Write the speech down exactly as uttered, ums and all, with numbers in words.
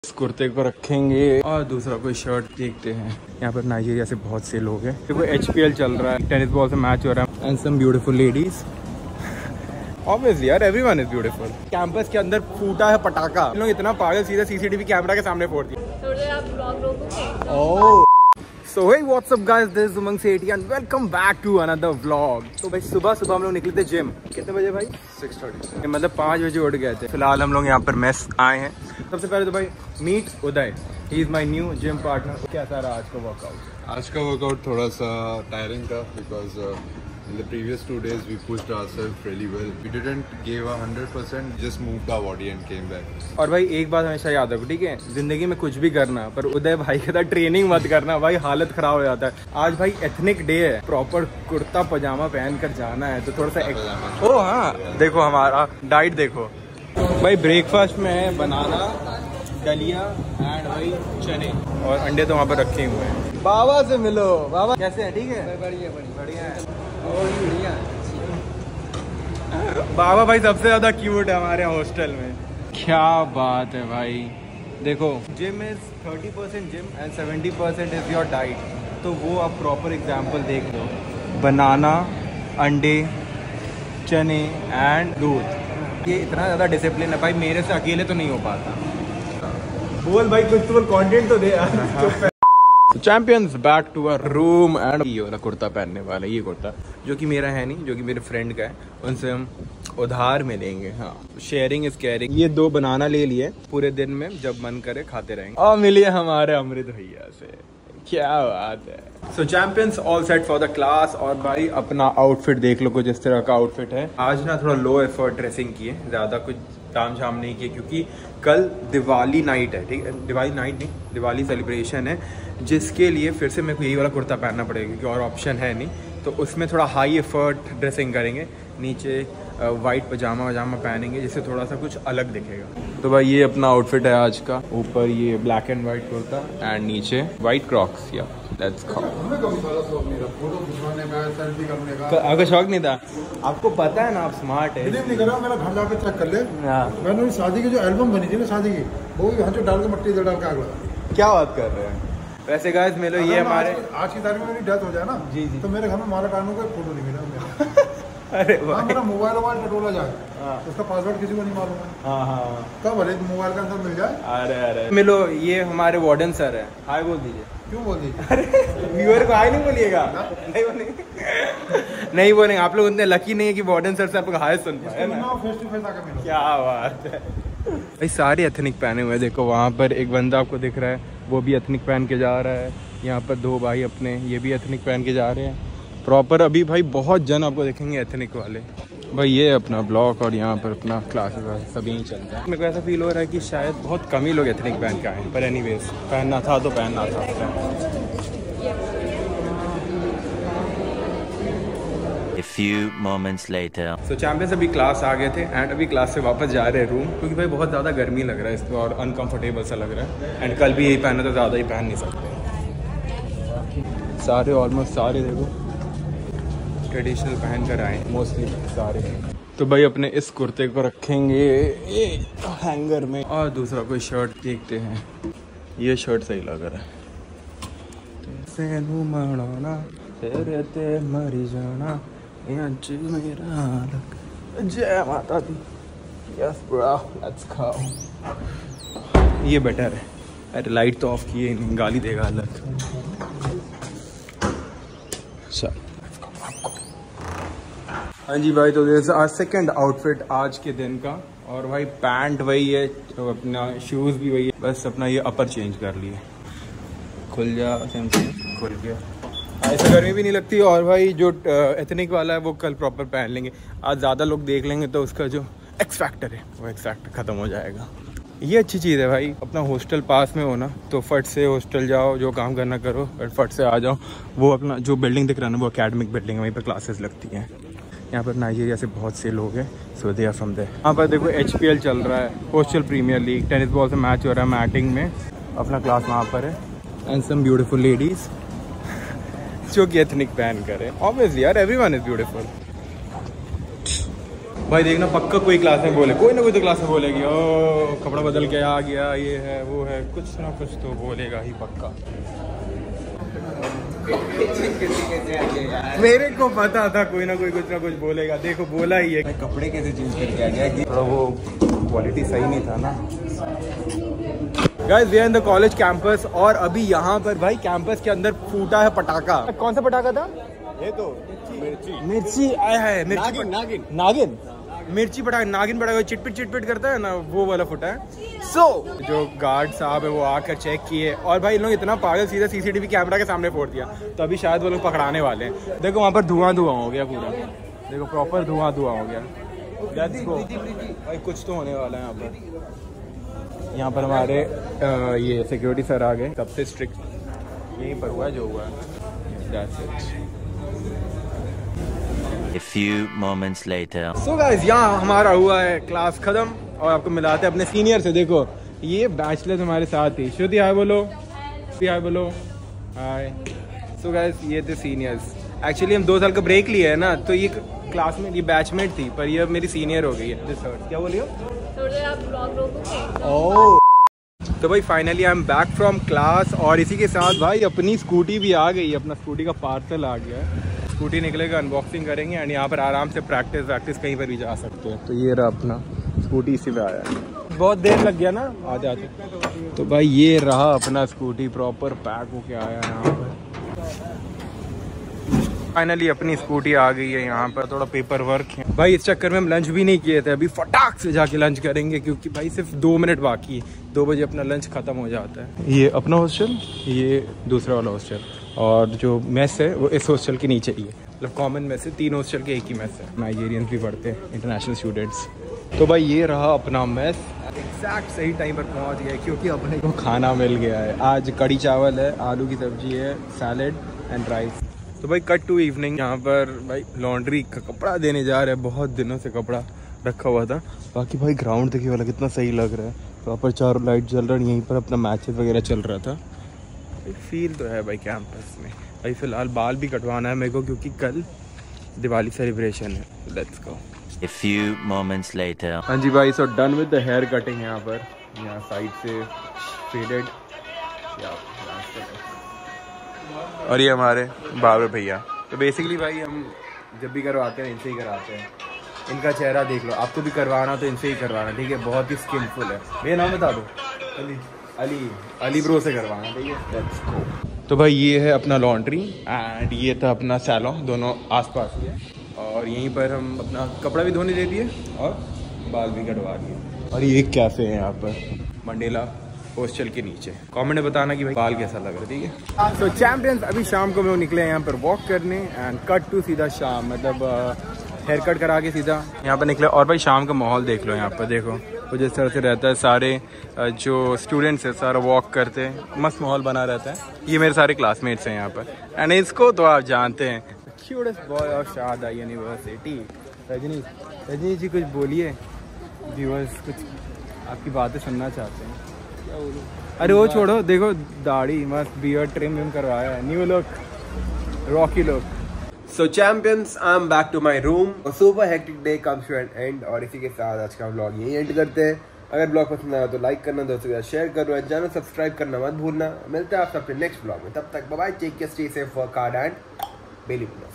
इस कुर्ते को रखेंगे और दूसरा कोई शर्ट देखते हैं। यहाँ पर नाइजीरिया से बहुत से लोग हैं। देखो एच पी एल चल रहा है, टेनिस बॉल से मैच हो रहा है and some beautiful ladies. Obviously यार एवरीवन इज ब्यूटीफुल। कैंपस के अंदर फूटा है पटाखा, लोग इतना पागल सीधा सीसीटीवी कैमरा के सामने फोड़ दिया। ओह So hey, what's up guys, this is Umang Sethi and welcome back to another vlog। तो भाई सुबह सुबह हम लोग निकले थे जिम। कितने बजे भाई? सिक्स थर्टी, मतलब पाँच बजे उठ गए थे। फिलहाल हम लोग यहाँ पर मेस आए हैं। सबसे पहले तो भाई meet Uday, he is my new gym partner. क्या सारा आज का वर्कआउट? आज का वर्कआउट थोड़ा सा टायरिंग था because in the previous two days we pushed ourselves really well. We didn't give a hundred percent, just moved our body and came back. और भाई एक बात हमेशा याद रखो, ठीक है, जिंदगी में कुछ भी करना पर उदय भाई के साथ ट्रेनिंग मत करना भाई, हालत खराब हो जाता है। आज भाई एथनिक डे है, प्रॉपर कुर्ता पजामा पहन कर जाना है तो थोड़ा सा ओ हाँ देखो हमारा डाइट देखो भाई। ब्रेकफास्ट में है बनाना, दलिया एंड भाई चने और अंडे तो वहाँ पर रखे हुए हैं। बाबा से मिलो। बाबा कैसे है? ठीक है, बढ़िया बढ़िया है। बाबा भाई सबसे ज्यादा क्यूट है हमारे हॉस्टल में। क्या बात है भाई। देखो gym is thirty percent gym and seventy percent is your diet. तो वो आप प्रॉपर एग्जांपल देख लो, बनाना, अंडे, चने एंड दूध। ये इतना ज़्यादा डिसिप्लिन है भाई, मेरे से अकेले तो नहीं हो पाता। बोल भाई कुछ तो कंटेंट तो दे यार। Champions back to a room and ये वाला कुर्ता पहनने वाला, ये कुर्ता जो कि मेरा है नहीं, जो कि मेरे फ्रेंड का है, उनसे हम उधार में लेंगे। हाँ, शेयरिंग इज केयरिंग। ये दो बनाना ले लिए, पूरे दिन में जब मन करे खाते रहेंगे। और मिलिए हमारे अमृत भैया से, क्या बात है। So champions all set for the class. और भाई अपना आउटफिट देख लो, कुछ इस तरह का आउटफिट है। आज ना थोड़ा लो एफर्ट ड्रेसिंग की है, ज़्यादा कुछ ताम झाम नहीं किए क्योंकि कल दिवाली नाइट है। ठीक है, दिवाली नाइट नहीं, दिवाली सेलिब्रेशन है, जिसके लिए फिर से मेरे को यही वाला कुर्ता पहनना पड़ेगा क्योंकि और ऑप्शन है नहीं। तो उसमें थोड़ा हाई एफर्ट ड्रेसिंग करेंगे, नीचे वाइट पजामा वजामा पहनेंगे जिससे थोड़ा सा कुछ अलग दिखेगा। तो भाई ये अपना आउटफिट है आज का। ऊपर ये black and white kurta and नीचे वाइट क्रॉक्स। या लेट्स गो। आपका शौक नहीं था? आपको पता है ना आप स्मार्ट है। नहीं कर रहा, मेरा घर जाकर चेक कर ले। मैंने शादी की जो एल्बम बनी थी ना शादी की, वो यहाँ जो डाल के मट्टी डाल के आग लगा। क्या बात कर रहे हैं? वैसे गाइस मिलो, ये हमारे आज की तारीख में मेरी डेथ हो जाए ना जी जी, तो मेरे घर में माला टांगने का फोटो नहीं मिला। अरे हाँ, मेरा मोबाइल मोबाइल टटोला जाए, उसका पासवर्ड किसी को नहीं मालूम है। हाँ हाँ, कब भले मोबाइल के अंदर मिल जाए। अरे अरे मिलो, ये हमारे वार्डन सर है। हाय बोल दीजिए। क्यों बोल दीजिए? अरे व्यूअर को हाय नहीं बोलिएगा। नहीं बोलेंगे नहीं बोलेंगे। आप लोग उतने लकी नहीं है कि वार्डन सर से आपको हाय सुन पाए ना। फेस टू फेस आकर मिलो। क्या बात है भाई, सारे एथनिक पहने हुए। देखो वहाँ पर एक बंदा आपको दिख रहा है, वो भी एथनिक पहन के जा रहा है। यहाँ पर दो भाई अपने, ये भी एथनिक पहन के जा रहे हैं प्रॉपर। अभी भाई बहुत जन आपको देखेंगे एथनिक वाले। भाई ये अपना ब्लॉक और यहाँ पर अपना क्लासेस सभी ही चल रहा है। मेरे को ऐसा फील हो रहा है कि शायद बहुत कम ही लोग एथनिक पहन के आए, पर एनीवेज पहनना था तो पहनना था। A few moments later. So champions अभी क्लास आ गए थे एंड अभी क्लास से वापस जा रहे हैं रूम, क्योंकि भाई बहुत ज़्यादा गर्मी लग रहा है इसमें और अनकंफर्टेबल सा लग रहा है। एंड कल भी यही पहना तो ज़्यादा ही पहन नहीं सकते। सारे ऑलमोस्ट सारे देखो ट्रेडिशनल पहन कर आए मोस्टली सारे। तो भाई अपने इस कुर्ते को रखेंगे ये हैंगर में और दूसरा कोई शर्ट देखते हैं। ये शर्ट सही लग रहा है। मरी जाना मेरा। जय माता दी। Yes bro, let's go. ये बेटर है। अरे लाइट तो ऑफ किए नहीं, गाली देगा अलग। चल हाँ जी भाई, तो दिस आवर सेकंड आउटफिट आज के दिन का। और भाई पैंट वही है, तो अपना शूज़ भी वही है, बस अपना ये अपर चेंज कर लिए। खुल जा, सेम सेम खुल गया। ऐसे गर्मी भी नहीं लगती। और भाई जो एथनिक वाला है वो कल प्रॉपर पहन लेंगे। आज ज़्यादा लोग देख लेंगे तो उसका जो एक्स फैक्टर है वो एक्स फैक्टर ख़त्म हो जाएगा। ये अच्छी चीज़ है भाई, अपना हॉस्टल पास में हो ना तो फट से हॉस्टल जाओ, जो काम करना करो और फट से आ जाओ। वो अपना जो बिल्डिंग दिख रहा है ना, वो एकेडमिक बिल्डिंग है, वहीं पर क्लासेस लगती हैं। यहाँ पर नाइजीरिया से बहुत से लोग हैं, so they are from there. यहाँ पर देखो एच पी एल चल रहा है, hostel premier league, tennis ball से मैच हो रहा है मैटिंग में। अपना क्लास वहाँ पर है एंड सम ब्यूटीफुल लेडीज़ जो कि एथनिक पहन कर है। ऑब्वियसली यार एवरीवन इज ब्यूटीफुल। भाई देखना पक्का कोई क्लास में बोले, कोई ना कोई तो क्लास में बोलेगी ओ कपड़ा बदल के आ गया, ये है वो है, कुछ ना कुछ तो बोलेगा ही पक्का। मेरे को पता था कोई ना कोई कुछ ना कुछ बोलेगा, देखो बोला ही है। कपड़े कैसे चेंज करके आ गया कि थोड़ा वो क्वालिटी सही नहीं था ना। Guys we are in the college campus और अभी यहाँ पर भाई कैंपस के अंदर फूटा है पटाखा। कौन सा पटाखा था ये? तो मिर्ची मिर्ची आया है, मिर्ची नागिन नागिन नागिन मिर्ची पटाखा, नागिन पटाखा चिटपिट चिटपिट करता है ना, वो वाला फुटा है। सो so, जो गार्ड साहब है वो आकर चेक किए और भाई इन लोग इतना पागल सीधा सीसीटीवी कैमरा के सामने फोड़ दिया, तो अभी शायद वो लोग पकड़ाने वाले हैं। देखो वहाँ पर धुआं धुआं हो गया पूरा, देखो प्रॉपर धुआं धुआं हो गया। लेट्स गो भाई, कुछ तो होने वाला है यहाँ पर। यहाँ पर हमारे आ, ये सिक्योरिटी सर आ गए, सबसे स्ट्रिक्ट यहीं पर हुआ जो हुआ है। That's it. A few moments later. So guys, यहाँ हमारा हुआ है क्लास खत्म और आपको मिलाते हैं अपने सीनियर से। देखो ये बैचलर्स हमारे साथ ही। श्रुति हाय बोलो, हाय बोलो, हाय। सो गाइस ये थे सीनियर्स। एक्चुअली हम दो साल का ब्रेक लिए है ना, तो ये क्लास में ये बैचमेट थी पर ये मेरी सीनियर हो गई है। क्या बोल रही हो? ओह तो भाई finally I am back from class और इसी के साथ भाई अपनी स्कूटी भी आ गई, अपना स्कूटी का पार्सल आ गया है। स्कूटी निकलेगा, अनबॉक्सिंग करेंगे एंड यहाँ पर आराम से प्रैक्टिस वैक्टिस कहीं पर भी जा सकते हैं। तो ये रहा अपना स्कूटी, इसी में आया है। बहुत देर लग गया ना आते आते। तो भाई ये रहा अपना स्कूटी प्रॉपर पैक होके आया है यहाँ पर। फाइनली अपनी स्कूटी आ गई है यहाँ पर। थोड़ा पेपर वर्क है भाई, इस चक्कर में हम लंच भी नहीं किए थे। अभी फटाक से जाके लंच करेंगे क्योंकि भाई सिर्फ दो मिनट बाकी है, दो बजे अपना लंच खत्म हो जाता है। ये अपना हॉस्टल, ये दूसरा वाला हॉस्टल और जो मेस है वो इस हॉस्टल के नीचे ही है। मतलब कॉमन मेस है, तीन हॉस्टल के एक ही मेस है। नाइजीरियंस भी पढ़ते हैं, इंटरनेशनल स्टूडेंट्स। तो भाई ये रहा अपना मेस। एग्जैक्ट सही टाइम पर पहुँच गया क्योंकि अपने को खाना मिल गया है। आज कड़ी चावल है, आलू की सब्जी है, सैलेड एंड राइस। तो भाई कट टू इवनिंग, यहाँ पर भाई लॉन्ड्री का कपड़ा देने जा रहे हैं। बहुत दिनों से कपड़ा रखा हुआ था। बाकी भाई ग्राउंड देखिए वाला कितना सही लग रहा है, प्रॉपर चारों लाइट जल रहा है। यहीं पर अपना मैचेस वगैरह चल रहा था। फील तो है भाई कैंपस में। भाई फिलहाल बाल भी कटवाना है मेरे को क्योंकि कल दिवाली सेलिब्रेशन है। Let's go. A few moments later. हाँ जी भाई, so done with the hair cutting. यहाँ पर यहाँ साइड से फेडेड और ये हमारे बाबा भैया। तो बेसिकली भाई हम जब भी करवाते हैं इनसे ही कराते हैं। इनका चेहरा देख लो, आपको भी करवाना तो इनसे ही करवाना, ठीक है। बहुत ही स्किलफुल है। मेरा नाम बता दो, अली अली अली ब्रो से करवाना, ठीक है। Let's go. तो भाई ये है अपना लॉन्ड्री एंड ये था अपना सैलून, दोनों आसपास ही है। और यहीं पर हम अपना कपड़ा भी धोने दे दिए और बाल भी कटवा दिए। और ये एक कैफ़े है यहाँ पर मंडेला हॉस्टल के नीचे। कमेंट में बताना कि भाई बाल कैसा लग रहा है, ठीक है। तो चैंपियंस अभी शाम को हम लोग निकले हैं यहाँ पर वॉक करने एंड कट टू सीधा शाम, मतलब हेयर कट करा के सीधा यहाँ पर निकले। और भाई शाम का माहौल देख लो, यहाँ पर देखो वो जिस तरह से रहता है। सारे जो स्टूडेंट्स हैं सारा वॉक करते हैं, मस्त माहौल बना रहता है। ये मेरे सारे क्लासमेट्स हैं यहाँ पर एंड इसको तो आप जानते हैं, cutest boy of Sharda university. Rajni Rajni ji कुछ बोलिए, व्यूअर्स कुछ आपकी बातें सुनना चाहते हैं। अरे वो छोड़ो, देखो दाढ़ी मस्त, बियर्ड ट्रिम विम करवाया है, new look, rocky look. So champions, I am back to my room. Super hectic day comes to an end और इसी के साथ आज का व्लॉग यही एंड करते हैं। अगर ब्लॉग पसंद आया तो लाइक करना, दोस्तों के साथ शेयर करो, चैनल सब्सक्राइब करना मत भूलना। मिलते हैं आपसे अपने नेक्स्ट ब्लॉग में, तब तक bye bye, take care, stay safe, work hard and believe.